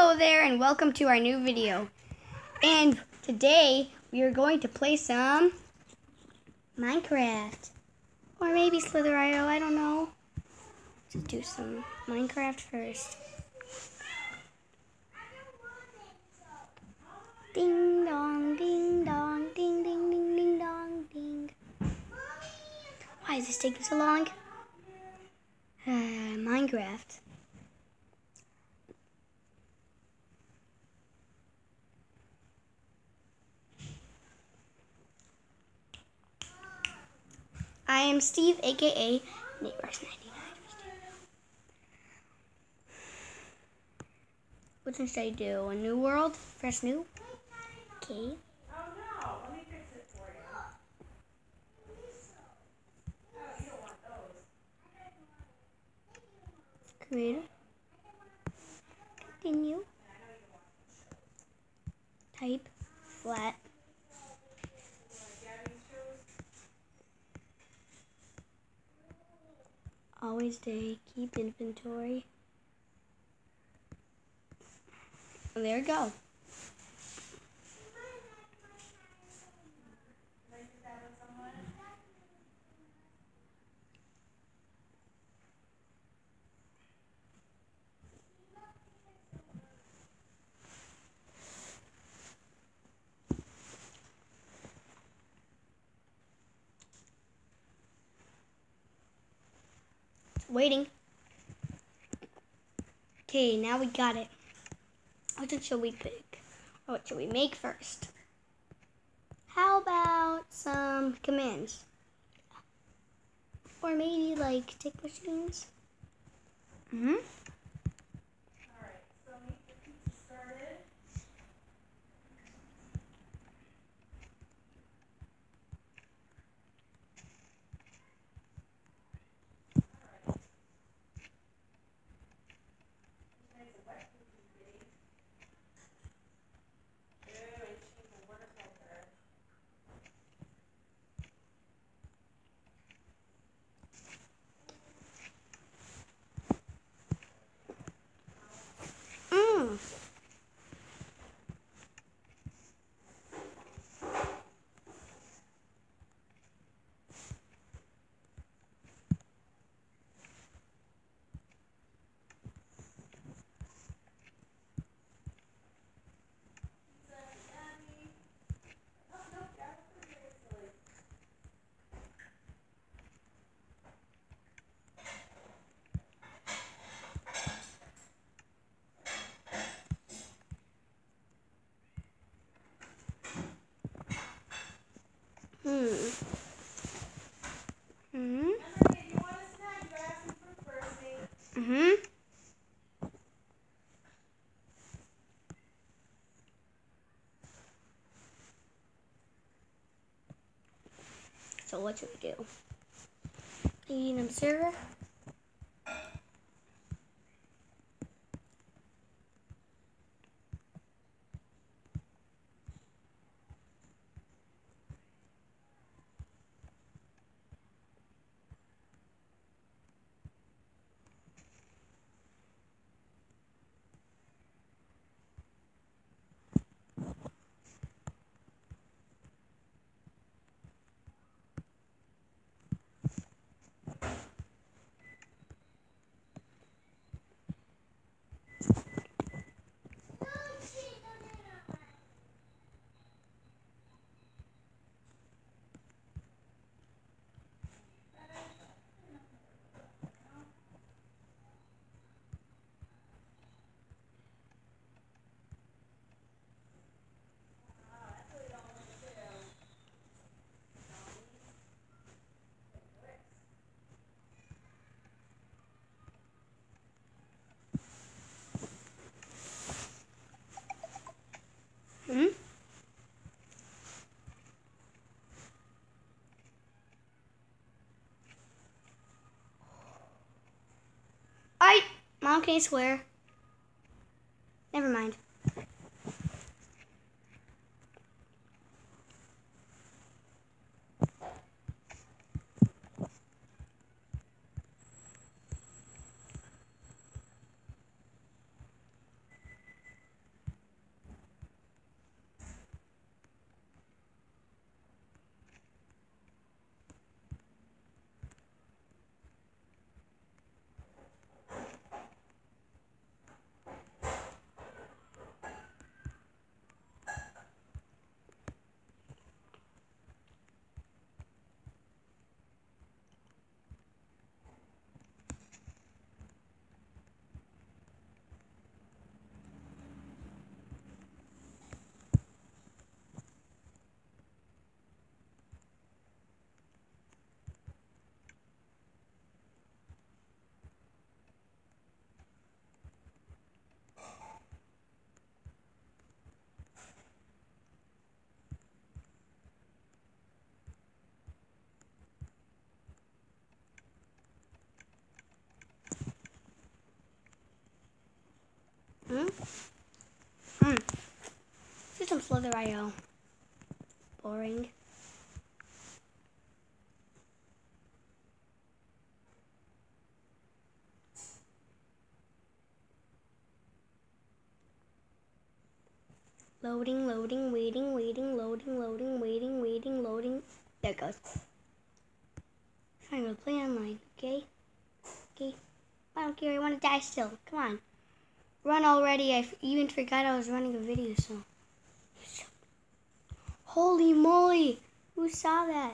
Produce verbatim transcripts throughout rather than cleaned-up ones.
Hello there and welcome to our new video. And today we are going to play some Minecraft. Or maybe Slither dot i o, I don't know. Let's do some Minecraft first. Ding dong, ding dong, ding ding ding ding dong, ding. Why is this taking so long? Uh, Minecraft. I am Steve, aka NateRex ninety-nine. What should I do? A new world? Press new? Okay. Creative. Continue. Type. Flat. Always day. Keep inventory. And there we go. Waiting. Okay, now we got it. What should we pick? Or what should we make first? How about some commands? Or maybe like tick machines? Mm-hmm. Alright, so we get the pizza started. Mm. Hmm. Hmm. Remember, if you want a snack, you're asking for first aid. Mm-hmm. So what should we do? Eating them server? Hmm? I Mom, can you swear? Never mind. Hmm? Hmm. Do some Slither I O. Boring. Loading, loading, waiting, waiting, loading, loading, waiting, waiting, loading. There it goes. Fine, we'll play online, okay? Okay. I don't care, I want to die still. Come on. Run already. I f- even forgot I was running a video, so. Holy moly! Who saw that?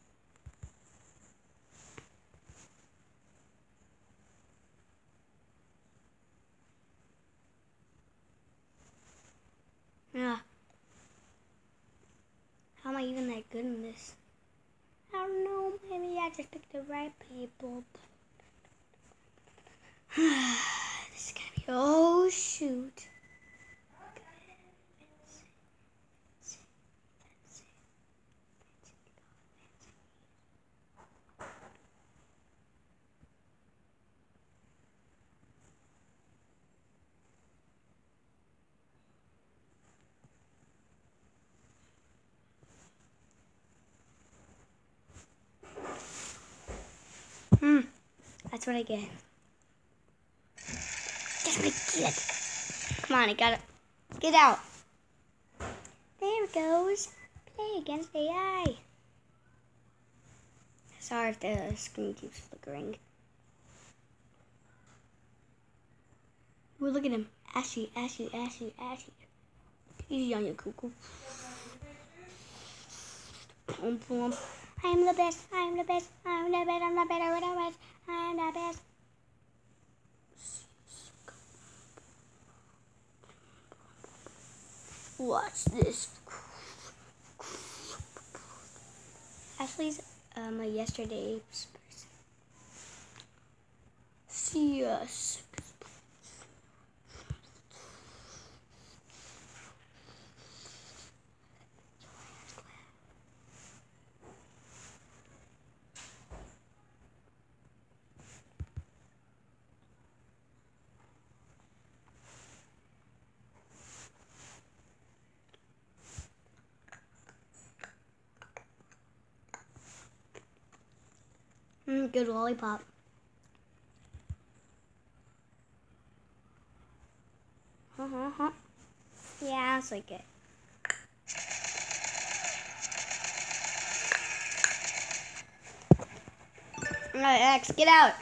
Yeah. How am I even that good in this? I don't know. Maybe I just picked the right people. This is gonna be. Oh shoot! Hmm. That's what I get. That's what I get. Come on, I gotta get out. There it goes. Play against A I. Sorry if the screen keeps flickering. Ooh, look at him. Ashy, ashy, ashy, ashy. Easy on your cuckoo. Boom, boom. I am the best. I am the best. I am the best. I'm the better. I'm the best. I am the best. Watch this. Ashley's uh, my yesterday's person. See us. Mm, good lollipop. Uh huh. huh. Yeah, it's like it. Alright, X, get out.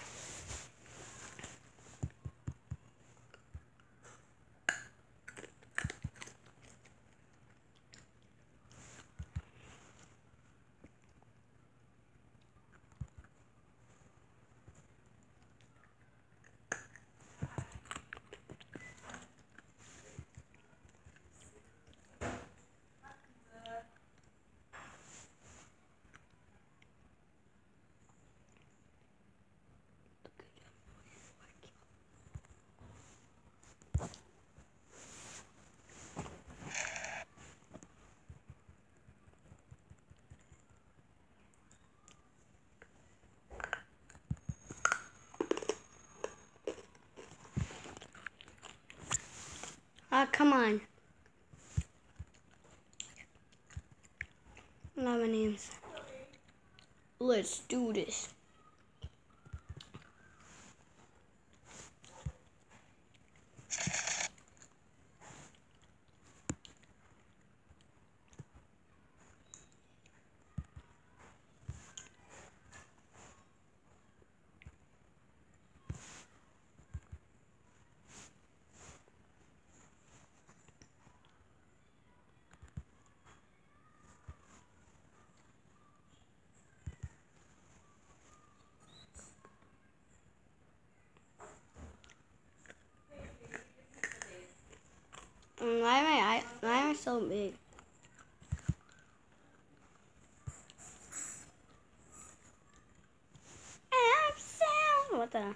Ah, uh, come on. Not my names. Let's do this. Why am I, why am I so big? I'm sound. What the?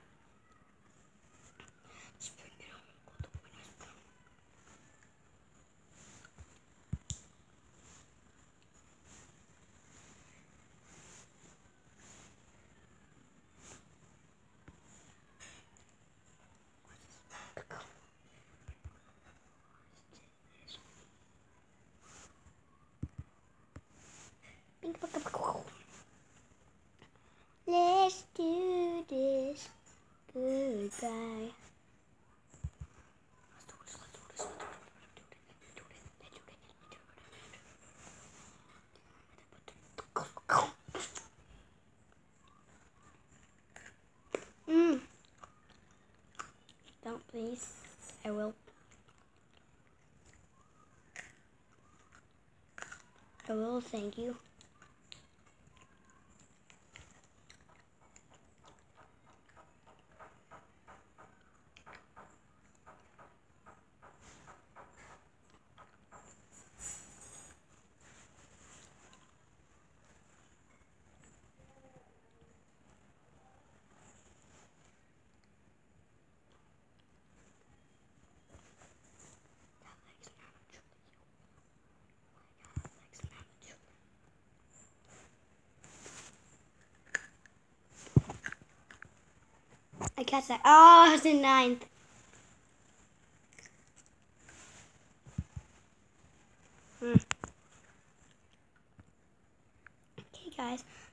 please. I will. I will, thank you. I catch that. Oh, I was in ninth. Hmm. Okay, guys.